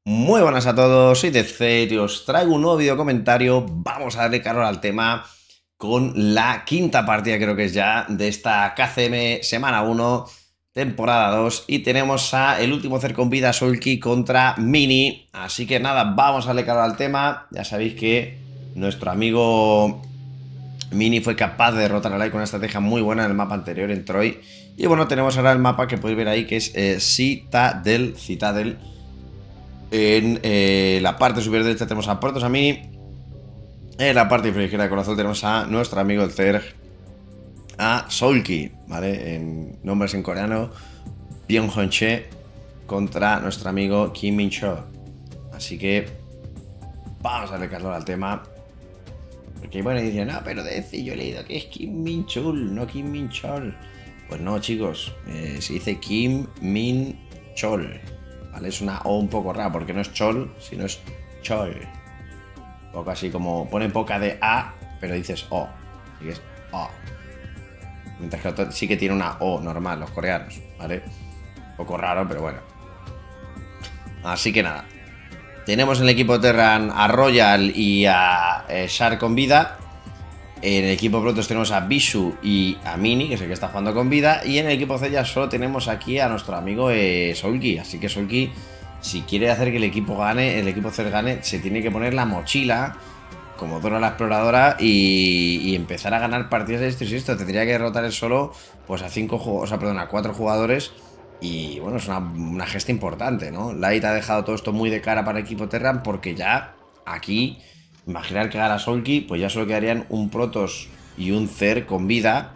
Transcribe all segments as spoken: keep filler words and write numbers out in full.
Muy buenas a todos, soy Deathfate y os traigo un nuevo video comentario. Vamos a darle calor al tema con la quinta partida, creo que es ya, de esta K C M semana uno, temporada dos. Y tenemos a el último ser con vida, Solki, contra Mini. Así que nada, vamos a darle calor al tema. Ya sabéis que nuestro amigo Mini fue capaz de derrotar a Lai con una estrategia muy buena en el mapa anterior, en Troy. Y bueno, tenemos ahora el mapa que podéis ver ahí, que es eh, Citadel, Citadel. En eh, la parte superior derecha tenemos a Protoss, a Mini. En la parte inferior izquierda del corazón tenemos a nuestro amigo el Zerg, a Solki, ¿vale? En nombres en coreano, Byung-hun Che contra nuestro amigo Kim Min-cho. Así que vamos a darle calor al tema. Porque bueno, dicen, no, pero de ese yo he leído que es Kim Min-chul, no Kim Min-chol. Pues no, chicos, eh, se dice Kim Min-chol. ¿Vale? Es una O un poco rara porque no es Chol, sino es Chol. Un poco así como pone poca de A, pero dices O. Así que es O. Mientras que otro sí que tiene una O normal, los coreanos, ¿vale? Un poco raro, pero bueno. Así que nada. Tenemos en el equipo Terran a Royal y a eh, Shar con vida. En el equipo Protoss tenemos a Bishu y a Mini, que es el que está jugando con vida. Y en el equipo C ya solo tenemos aquí a nuestro amigo eh, Solki. Así que Solki, si quiere hacer que el equipo gane, el equipo C gane, se tiene que poner la mochila como Dora la exploradora y, y empezar a ganar partidas de esto y esto. Tendría que derrotar él solo pues a cinco jugadores, o sea, perdón, a cuatro jugadores. Y bueno, es una, una gesta importante, ¿no? Light ha dejado todo esto muy de cara para el equipo Terran porque ya aquí... Imaginar que gana Solki, pues ya solo quedarían un Protoss y un Zerg con vida.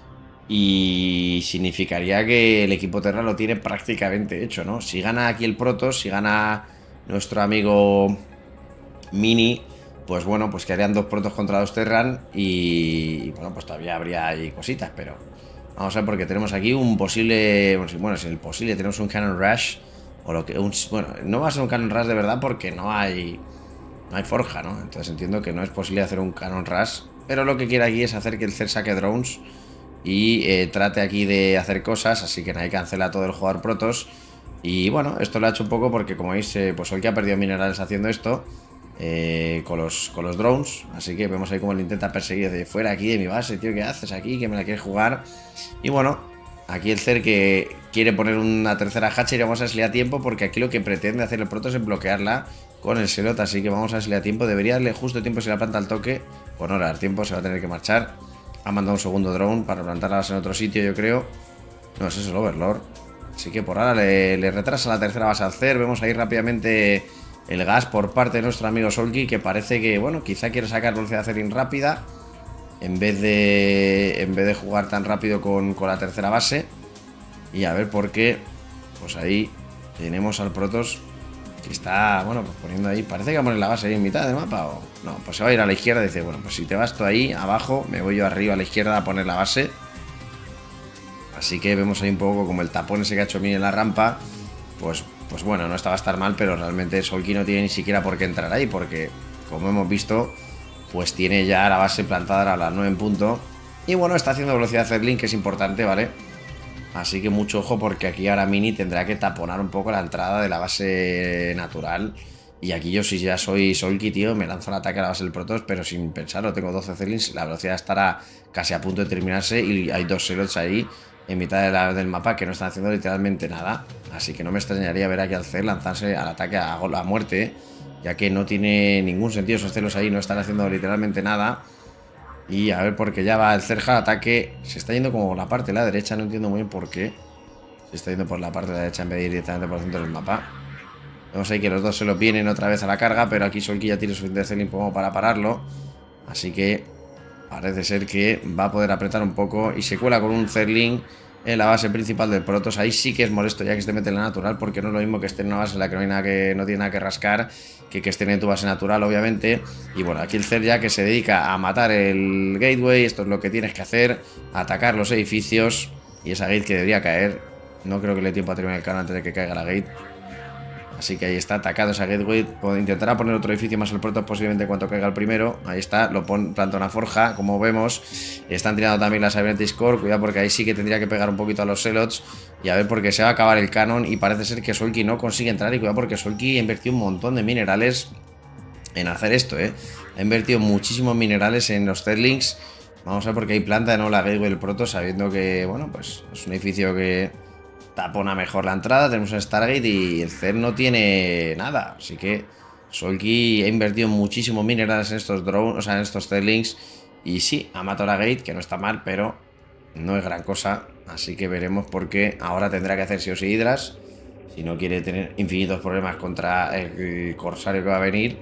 Y significaría que el equipo Terra lo tiene prácticamente hecho, ¿no? Si gana aquí el Protoss, si gana nuestro amigo Mini, pues bueno, pues quedarían dos Protoss contra dos Terran. Y bueno, pues todavía habría ahí cositas, pero vamos a ver porque tenemos aquí un posible... Bueno, si el posible tenemos un Cannon Rush. O lo que... Un, bueno, no va a ser un Cannon Rush de verdad porque no hay... No hay forja, ¿no? Entonces entiendo que no es posible hacer un Cannon Rush. Pero lo que quiere aquí es hacer que el Zerg saque drones y eh, trate aquí de hacer cosas. Así que nadie cancela todo el jugador Protoss. Y bueno, esto lo ha hecho un poco porque, como veis, eh, pues hoy que ha perdido minerales haciendo esto eh, con, los, con los drones. Así que vemos ahí cómo le intenta perseguir de fuera aquí de mi base. Tío, ¿qué haces aquí? Que me la quieres jugar. Y bueno, aquí el Zerg que quiere poner una tercera hatcher y vamos a ver si le da tiempo porque aquí lo que pretende hacer el Protoss es bloquearla con el Selot, así que vamos a ver si le da tiempo. Debería darle justo tiempo si la planta al toque. Pues no le da tiempo, se va a tener que marchar. Ha mandado un segundo drone para plantarlas en otro sitio, yo creo. No, ese es el Overlord. Así que por ahora le, le retrasa la tercera base al Zerg. Vemos ahí rápidamente el gas por parte de nuestro amigo Solki, que parece que, bueno, quizá quiere sacar velocidad Zerin rápida en vez de en vez de jugar tan rápido con, con la tercera base. Y a ver por qué. Pues ahí tenemos al Protoss que está, bueno, pues poniendo ahí. Parece que va a poner la base ahí en mitad del mapa. O no, pues se va a ir a la izquierda y dice, bueno, pues si te vas tú ahí abajo, me voy yo arriba a la izquierda a poner la base. Así que vemos ahí un poco como el tapón ese que ha hecho Mini en la rampa. Pues, pues bueno, no estaba a estar mal, pero realmente Solki no tiene ni siquiera por qué entrar ahí, porque como hemos visto, pues tiene ya la base plantada a las nueve en punto. Y bueno, está haciendo velocidad Zerlin, que es importante, ¿vale? Así que mucho ojo porque aquí ahora Mini tendrá que taponar un poco la entrada de la base natural. Y aquí yo si ya soy Solki, tío, me lanzo al ataque a la base del Protoss, pero sin pensarlo, tengo doce Zerlings, la velocidad estará casi a punto de terminarse y hay dos Zealots ahí en mitad de la, del mapa que no están haciendo literalmente nada. Así que no me extrañaría ver aquí al Zerg lanzarse al ataque a, a muerte, ya que no tiene ningún sentido esos Zealots ahí, no están haciendo literalmente nada. Y a ver, porque ya va el Zerg al ataque. Se está yendo como la parte de la derecha. No entiendo muy bien por qué se está yendo por la parte de la derecha en vez de ir directamente por el centro del mapa. Vemos ahí que los dos se los vienen otra vez a la carga, pero aquí Solki ya tiene suficiente Zerling como para pararlo. Así que parece ser que va a poder apretar un poco. Y se cuela con un Zerling en la base principal del Protoss. Ahí sí que es molesto ya que esté mete en la natural, porque no es lo mismo que esté en una base en la que no, hay nada que, no tiene nada que rascar, que que esté en tu base natural, obviamente. Y bueno, aquí el Zerg ya que se dedica a matar el gateway. Esto es lo que tienes que hacer, atacar los edificios. Y esa gate que debería caer, no creo que le dé tiempo a terminar el canal antes de que caiga la gate. Así que ahí está, atacado esa gateway. Intentará poner otro edificio más al proto posiblemente en cuanto caiga el primero. Ahí está, lo pone, planta una forja, como vemos. Están tirando también la Cybernetics Core. Cuidado porque ahí sí que tendría que pegar un poquito a los Zealots. Y a ver porque se va a acabar el canon. Y parece ser que Solki no consigue entrar. Y cuidado porque Solki ha invertido un montón de minerales en hacer esto, ¿eh? Ha invertido muchísimos minerales en los Zerlings. Vamos a ver porque hay planta de no la gateway del proto, sabiendo que, bueno, pues es un edificio que tapona mejor la entrada. Tenemos un Stargate y el Cer no tiene nada. Así que Solki ha invertido muchísimos minerales en estos drones, o sea, en estos Zerlings. Y sí, ha matado a la Gate, que no está mal, pero no es gran cosa. Así que veremos por qué ahora tendrá que hacer sí o sí Hydras. Si no quiere tener infinitos problemas contra el Corsario que va a venir.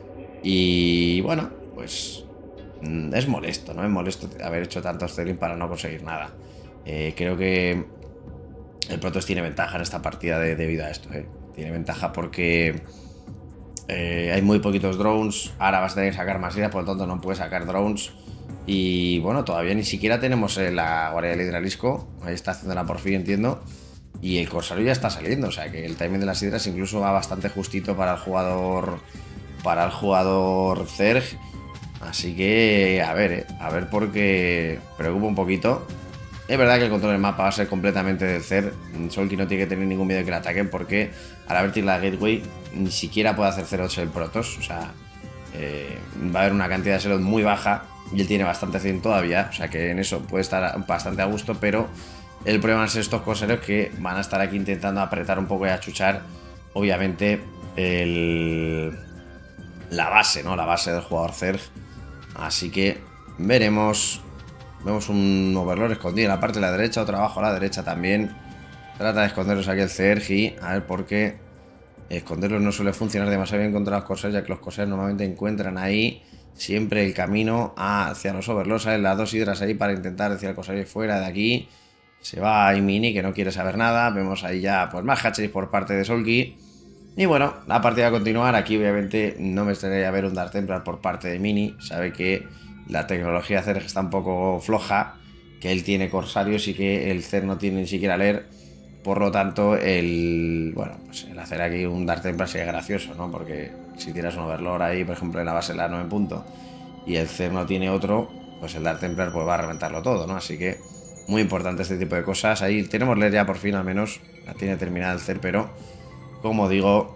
Y bueno, pues es molesto, ¿no? Es molesto haber hecho tantos Zerlings para no conseguir nada. Eh, creo que el Protoss tiene ventaja en esta partida de, debido a esto, ¿eh? Tiene ventaja porque eh, hay muy poquitos drones. Ahora vas a tener que sacar más ideas, por lo tanto no puedes sacar drones. Y bueno, todavía ni siquiera tenemos eh, la guardia del hidralisco. Ahí está haciéndola por fin, entiendo. Y el Corsario ya está saliendo, o sea que el timing de las hidras incluso va bastante justito para el jugador Para el jugador Zerg. Así que a ver, eh, a ver porque preocupa un poquito. Es verdad que el control del mapa va a ser completamente del Zerg. Solki no tiene que tener ningún miedo de que le ataquen porque al haber tirado la gateway ni siquiera puede hacer cero el Protoss. O sea, eh, va a haber una cantidad de Zealot muy baja y él tiene bastante cien todavía. O sea que en eso puede estar bastante a gusto, pero el problema van a ser estos corsarios que van a estar aquí intentando apretar un poco y achuchar, obviamente, el... la base, ¿no? La base del jugador Zerg. Así que veremos. Vemos un Overlord escondido en la parte de la derecha, otro abajo a la derecha también. Trata de esconderlos aquí el Zerg y a ver por qué esconderlos no suele funcionar demasiado bien contra los corsarios, ya que los corsarios normalmente encuentran ahí siempre el camino hacia los Overlords. Salen las dos hidras ahí para intentar decir al corsario fuera de aquí. Se va ahí Mini, que no quiere saber nada. Vemos ahí ya pues más hatcheries por parte de Solki. Y bueno, la partida va a continuar. Aquí obviamente no me extrañaría ver un Dark Templar por parte de Mini. Sabe que la tecnología Zerg está un poco floja, que él tiene corsarios y que el Zerg no tiene ni siquiera leer. Por lo tanto, el bueno, pues el hacer aquí un Dark Templar sería gracioso, ¿no? Porque si tiras un Overlord ahí, por ejemplo, en la base de la nueve punto y el Zerg no tiene otro, pues el Dark Templar pues va a reventarlo todo, ¿no? Así que muy importante este tipo de cosas. Ahí tenemos leer ya por fin, al menos la tiene terminada el Zerg, pero como digo,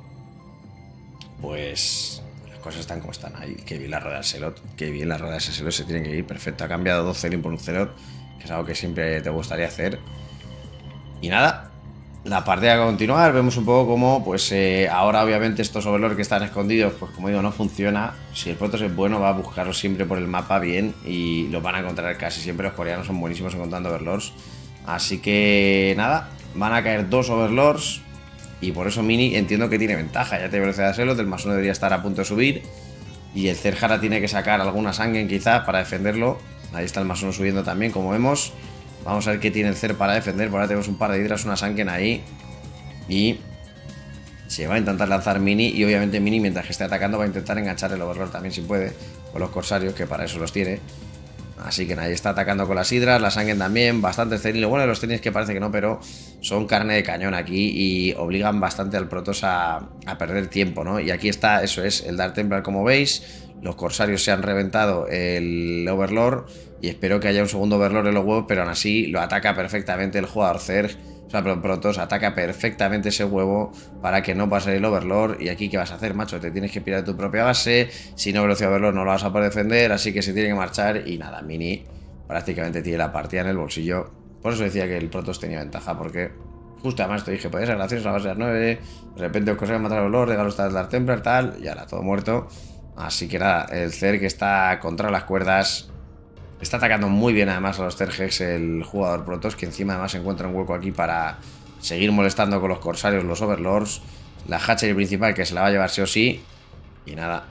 pues las cosas están como están ahí. Qué bien la rueda del Zealot, qué bien la rueda de ese Zealot, se tienen que ir, perfecto. Ha cambiado dos Zerling por un Zealot, que es algo que siempre te gustaría hacer. Y nada, la partida va a continuar. Vemos un poco cómo, pues eh, ahora obviamente estos Overlords que están escondidos, pues como digo, no funciona. Si el Protoss es bueno, va a buscarlos siempre por el mapa bien y los van a encontrar casi siempre. Los coreanos son buenísimos encontrando Overlords. Así que nada, van a caer dos Overlords. Y por eso Mini entiendo que tiene ventaja. Ya tiene velocidad de Zealot, el más uno debería estar a punto de subir. Y el Zerg tiene que sacar alguna Sangen quizá para defenderlo. Ahí está el más uno subiendo también, como vemos. Vamos a ver qué tiene el Zerg para defender. Por ahora tenemos un par de hidras, una Sangen ahí. Y se va a intentar lanzar Mini. Y obviamente Mini, mientras que esté atacando, va a intentar enganchar el Overlord también si puede. Con los corsarios, que para eso los tiene. Así que ahí está atacando con las hidras, la Sangen también, bastante Zerling. Lo bueno de los Zerling es que parece que no, pero son carne de cañón aquí y obligan bastante al Protoss a, a perder tiempo, ¿no? Y aquí está, eso es, el Dark Templar, como veis. Los corsarios se han reventado el Overlord y espero que haya un segundo Overlord en los huevos, pero aún así lo ataca perfectamente el jugador Zerg. O sea, pero Protoss ataca perfectamente ese huevo para que no pase el Overlord. Y aquí, ¿qué vas a hacer, macho? Te tienes que pirar de tu propia base. Si no velocidad Overlord no lo vas a poder defender, así que se tiene que marchar. Y nada, Mini prácticamente tiene la partida en el bolsillo. Por eso decía que el Protoss tenía ventaja, porque justo además te dije, podía ser gracioso, la base de las nueve. De repente os consiguen matar al Overlord, regalo está el Dark Templar, tal. Y ahora todo muerto. Así que nada, el Zerg está contra las cuerdas. Está atacando muy bien además a los Zergs el jugador Protoss, que encima además encuentra un hueco aquí para seguir molestando con los corsarios, los Overlords. La hatchery principal que se la va a llevar sí o sí. Y nada.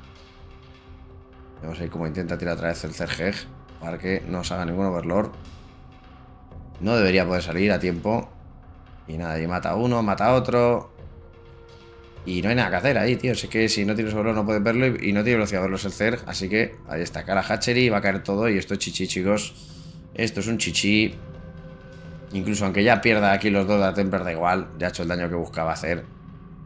Vemos ahí cómo intenta tirar otra vez el Zerg para que no se haga ningún Overlord. No debería poder salir a tiempo. Y nada, y mata a uno, mata a otro. Y no hay nada que hacer ahí, tío. Es que si no tienes Overlord no puedes verlo y no tiene velocidad de verlos el Zerg. Así que ahí está, cara hatchery, va a caer todo. Y esto es chichi, chicos. Esto es un chichi. Incluso aunque ya pierda aquí los dos de la Templar, da igual. Ya ha hecho el daño que buscaba hacer.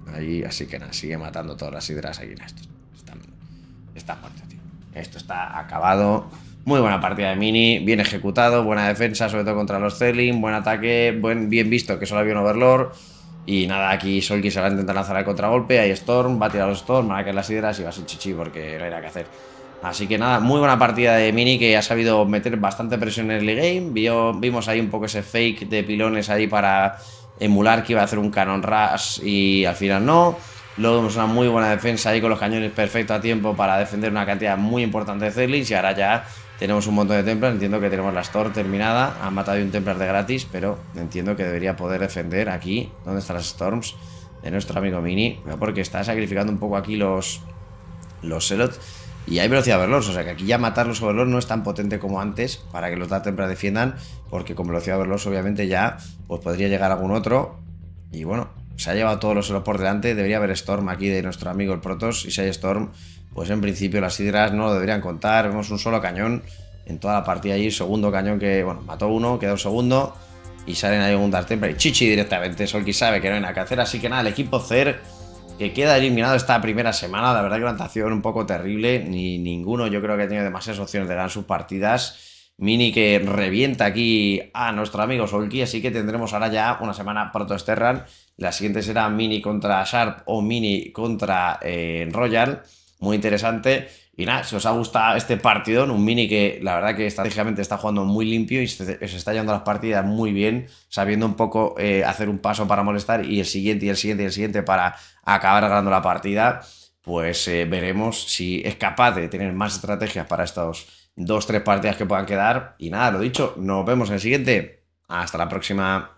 ahí, así que nada, sigue matando todas las hidras aquí. Esto está, está muerto, tío. Esto está acabado. Muy buena partida de Mini, bien ejecutado, buena defensa, sobre todo contra los Zerling, buen ataque, buen, bien visto que solo había un Overlord. Y nada, aquí Solki se va a intentar lanzar el contragolpe, hay Storm, va a tirar los Storm, va a caer las hidras y va a ser chichi porque no hay nada que hacer. Así que nada, muy buena partida de Mini que ha sabido meter bastante presión en el early game. Vio, vimos ahí un poco ese fake de pilones ahí para emular que iba a hacer un Cannon Rush y al final no. Luego vemos una muy buena defensa ahí con los cañones perfecto a tiempo para defender una cantidad muy importante de Zerlings y ahora ya tenemos un montón de Templars. Entiendo que tenemos la Storm terminada, han matado un Templar de gratis, pero entiendo que debería poder defender aquí. ¿Dónde están las Storms? De nuestro amigo Mini, porque está sacrificando un poco aquí los, los Zealots. Y hay velocidad Overlords, o sea que aquí ya matar los Overlords no es tan potente como antes para que los Dark Templars defiendan, porque con velocidad Overlords obviamente ya pues podría llegar algún otro. Y bueno, se ha llevado todos los Zealots por delante, debería haber Storm aquí de nuestro amigo el Protoss, y si hay Storm, pues en principio las hidras no lo deberían contar. Vemos un solo cañón en toda la partida allí, segundo cañón que, bueno, mató uno, queda un segundo, y salen ahí un Dark Templar y chichi directamente. Solki sabe que no hay nada que hacer, así que nada, el equipo Zer que queda eliminado esta primera semana. La verdad que una actuación un poco terrible. Ni ninguno yo creo que ha tenido demasiadas opciones de ganar sus partidas. Mini que revienta aquí a nuestro amigo Solki. Así que tendremos ahora ya una semana Protoss Terran. La siguiente será Mini contra Sharp o Mini contra eh, Royal. Muy interesante. Y nada, si os ha gustado este partidón, un Mini que la verdad que estratégicamente está jugando muy limpio y se, se está llevando las partidas muy bien, sabiendo un poco eh, hacer un paso para molestar y el siguiente y el siguiente y el siguiente para acabar ganando la partida, pues eh, veremos si es capaz de tener más estrategias para estos dos, tres partidas que puedan quedar. Y nada, lo dicho, nos vemos en el siguiente. Hasta la próxima.